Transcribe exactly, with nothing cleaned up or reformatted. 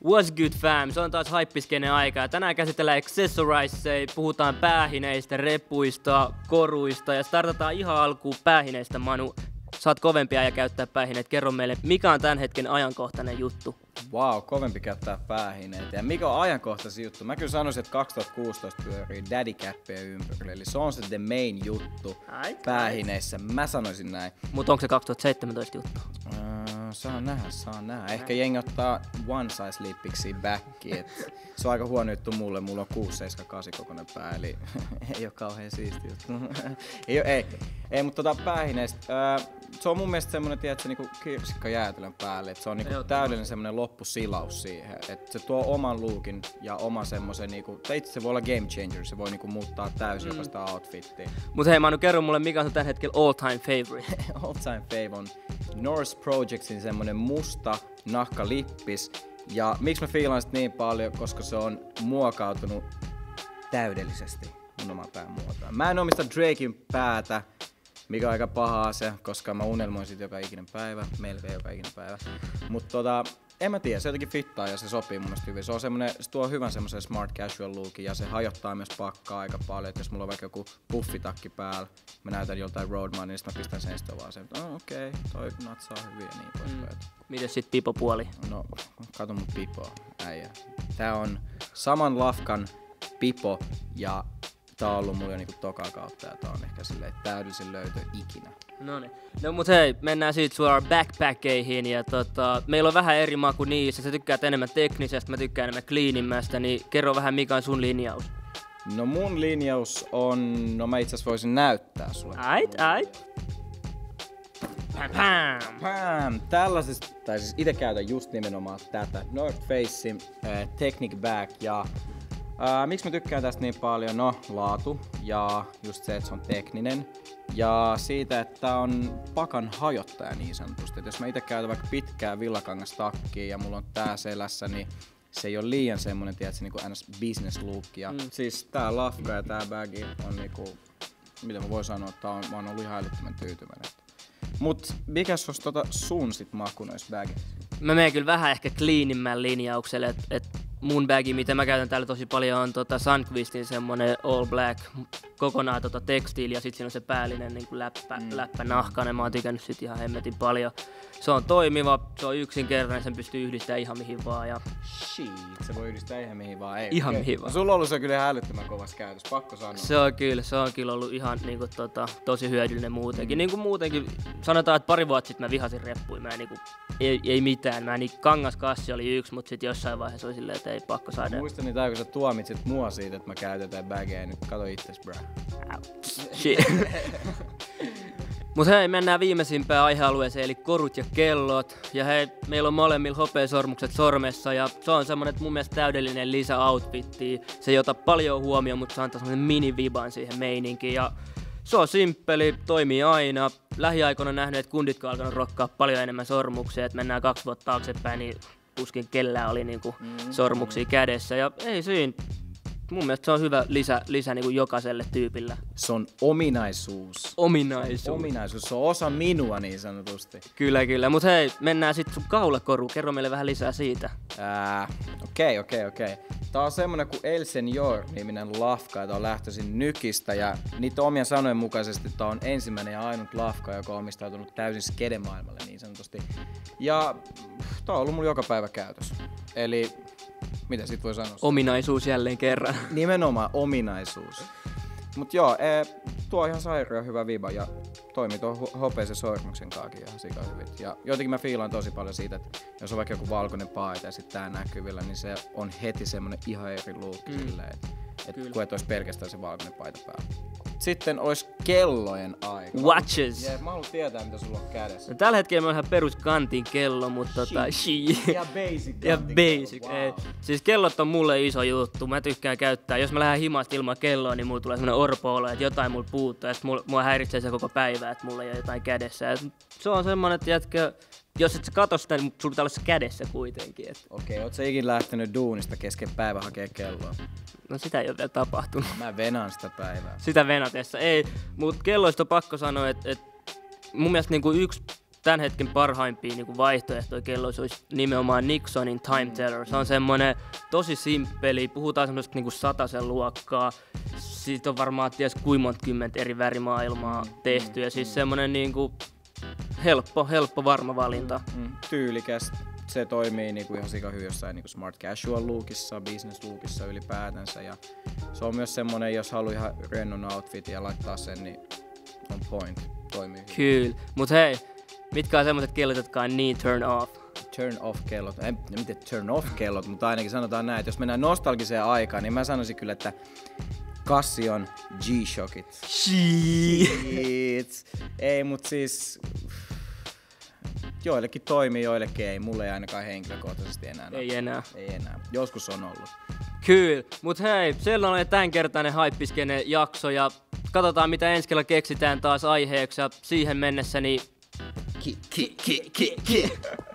What's good fam? Se on taas haippiskenen aikaa. Tänään käsitellään accessorizeja, puhutaan päähineistä, repuista, koruista ja startataan ihan alkuun päähineistä. Manu, saat kovempia ja käyttää päähineet. Kerro meille, mikä on tämän hetken ajankohtainen juttu? Wow, kovempi käyttää päähineitä. Ja mikä on ajankohtaisin juttu? Mä kyllä sanoisin, että kaksituhattakuusitoista pyörii Daddy Capien ympärille. Eli se on se the main juttu Ai, päähineissä. Mä sanoisin näin. Mutta onko se kaksituhattaseitsemäntoista juttu? Uh, saa nähdä, saa nähdä. Ehkä jengi ottaa one size lippiksi backiin. Se on aika huono juttu mulle. Mulla on kuusi seitsemän kahdeksan kokoinen pää, eli ei oo kauhean siisti juttu. ei, ei, ei, mutta tota päähineistä. Uh, se on mun mielestä semmonen, tiedätkö, niinku kirsikka jäätelön päälle. Et se on niinku täydellinen semmonen loppusilaus siihen. Et se tuo oman lookin ja oman semmosen niinku, tai itse se voi olla game changer. Se voi niinku muuttaa täysin mm. jopa sitä outfittia. Mut hei Manu, kerro mulle, mikä on tällä hetkellä all time favorite? all time fave on Norse Projectsin semmonen musta nahkalippis. Ja miksi mä fiilaan sitä niin paljon, koska se on muokautunut täydellisesti mun oman pään muotoon. Mä en omista Draken päätä, mikä on aika paha asia, koska mä unelmoin sit joka ikinen päivä, melkein joka ikinen päivä. Mut tota, en mä tiedä, se jotenkin fittaa ja se sopii mun mielestä hyvin. Se on semmonen, se tuo hyvän semmosen smart casual lookin ja se hajottaa myös pakkaa aika paljon. Et jos mulla on vaikka joku puffitakki päällä, mä näytän joltain roadman, niin sit mä pistän sen sitten vaan sen, että oh, okei, okay, toi natsaa hyvin ja niin poispäin. Mm. Mites sit pipopuoli? No, kato mun pipoa, äijä. Tää on saman lafkan pipo ja tää on ollut mulla jo niinku toka kautta ja tää on ehkä silleen täydellisen löytö ikinä. Noniin. No mut hei, mennään siitä suoraan backpackkeihin ja tota, meillä on vähän eri maku niissä. Sä tykkäät enemmän teknisestä, mä tykkään enemmän cleanimmästä, niin kerro vähän mikä on sun linjaus. No mun linjaus on, no mä itse asiassa voisin näyttää sulle. Ait, ait. Pam, pam. Pam. Tällaisesta, tai siis ite käytän just nimenomaan tätä North Facein äh, Technic Bag ja Äh, miksi mä tykkään tästä niin paljon? No, laatu ja just se, että se on tekninen. Ja siitä, että tää on pakan hajottaja niin sanotusti. Et jos mä ite käytän vaikka pitkää villakangastakkia ja mulla on tää selässä, niin se ei ole liian semmonen, tiedätkö, niinku ns business look. Ja mm. siis tää lafka ja tää bagi on niinku, mitä mä voin sanoa, että on, mä oon ollut ihan älyttömän tyytyväinen. Mut mikäs olisi tota sun sit maku noissa bageissa? Mä menen kyllä vähän ehkä cleanimmän linjaukselle, että et mun bagi, mitä mä käytän täällä tosi paljon, on tota Sandqvistin semmonen all black, kokonaan tota tekstiili ja sit siinä on se päällinen niin kuin läppä, mm. läppä nahkainen. Mä oon tykännyt sit ihan hemmetin paljon. Se on toimiva, se on yksinkertainen, sen pystyy yhdistämään ihan mihin vaan. Ja shit, se voi yhdistää ihan mihin vaan. Ei, ihan okay. mihin vaan. Sulla on ollut se kyllä ihan älyttömän kovassa käytössä, pakko sanoa. Se on kyllä, se on kyllä ollut ihan niinku, tota, tosi hyödyllinen muutenkin. Mm. Niinku muutenkin, sanotaan, että pari vuotta sitten mä vihasin reppuja. Mä niinku, ei, ei mitään. Mä niin kangaskassi oli yksi, mutta sitten jossain vaiheessa oli silleen, että ei pakko saada. Muistan niitä, kun sä tuomitsit mua siitä, että mä käytetään bageja, nyt kato itses, bro. Shit. Mut hei, mennään viimeisimpään aihealueeseen, eli korut ja kellot. Ja hei, meillä on molemmilla hopeasormukset sormessa ja se on semmonen mun mielestä täydellinen lisä outfittiin. Se ei ota paljon huomioon, mutta se antaa semmonen mini-viban siihen meininkiin. Ja se on simppeli, toimii aina. Lähiaikoina on nähnyt, että kunditkaan on alkanut rokkaa paljon enemmän sormuksia. Et mennään kaksi vuotta taaksepäin, niin tuskin kellään oli niinku mm-hmm. sormuksia kädessä. Ja ei siinä. Mun mielestä se on hyvä lisä, lisä niin kuin jokaiselle tyypillä. Se on ominaisuus. Ominaisuus. Ominaisuus. Se on osa minua niin sanotusti. Kyllä, kyllä. Mut hei, mennään sit sun kaulakoruun. Kerro meille vähän lisää siitä. Okei, okei, okei. Tää on semmonen kuin El Señor-niminen lafka, jota on lähtöisin Nykistä. Ja niitä omien sanojen mukaisesti tää on ensimmäinen ja ainut lafka, joka on omistautunut täysin skedemaailmalle niin sanotusti. Ja tää on ollut mulla joka päivä käytössä. Eli mitä sit voi sanoa? Ominaisuus jälleen kerran. Nimenomaan ominaisuus. Mut joo, ee, tuo on ihan sairaan hyvä viba ja toimii tuon hopeisen sormuksen kaakin ihan sika hyvin. Ja jotenkin mä fiilaan tosi paljon siitä, että jos on vaikka joku valkoinen paita ja sit tää näkyvillä, niin se on heti semmonen ihan eri look mm. silleen, että et kun et ois pelkästään se valkoinen paita päällä. Sitten ois kellojen aika. Watches! Yeah, mä haluan tietää, mitä sulla on kädessä. No, tällä hetkellä me on ihan perus kantin kello, mutta tota... Ja basic Ja basic, wow. Ei. Siis kellot on mulle iso juttu. Mä tykkään käyttää. Jos mä lähden himasta ilman kelloa, niin mulla tulee semmonen orpo-olo, että jotain mulla puuttuu. Ja sit mulla, mua häiritsee se koko päivä, että mulla ei ole jotain kädessä. Et se on semmonen, että jätkä... Jos et sä katso sitä, niin sulla pitää olla se kädessä kuitenkin. Et... Okei, okay, oot sä ikin lähtenyt duunista kesken päivä hakee kelloa? No sitä ei ole vielä tapahtunut. Mä venaan sitä päivää. Sitä venatessa, ei. Mut kelloista on pakko sanoa, että et mun mielestä niinku yksi tämän hetken parhaimpia niinku vaihtoehtoja kelloissa olisi nimenomaan Nixonin Time Teller. Se on semmonen tosi simppeli, puhutaan semmoisesta niinku satasen luokkaa. Siitä on varmaan ties kuinka monta kymmentä eri värimaailmaa tehty ja siis semmonen niinku helppo, helppo varma valinta. Mm, tyylikäs. Se toimii niinku ihan sika hyvin jossain niinku smart casual lookissa, business lookissa ylipäätänsä. Ja se on myös semmonen, jos haluaa ihan rennon outfitin ja laittaa sen, niin on point. Toimii hyvin. Kyllä. Mut hei, mitkä on semmoset kellot, jotka on niin turn off? Turn off kellot. En miten turn off kellot, mutta ainakin sanotaan näin, että jos mennään nostalgiseen aikaan, niin mä sanoisin kyllä, että Cassion G-Shockit. Shit. Ei, mut siis joillekin toimii, joillekin ei. Mulle ei ainakaan henkilökohtaisesti enää. Ei enää. Ei enää. Joskus on ollut. Kyllä, mut hei, siellä on tämänkertainen Hypebiskenen jakso ja katsotaan mitä ensi kerralla keksitään taas aiheeksi ja siihen mennessä niin ki ki ki ki ki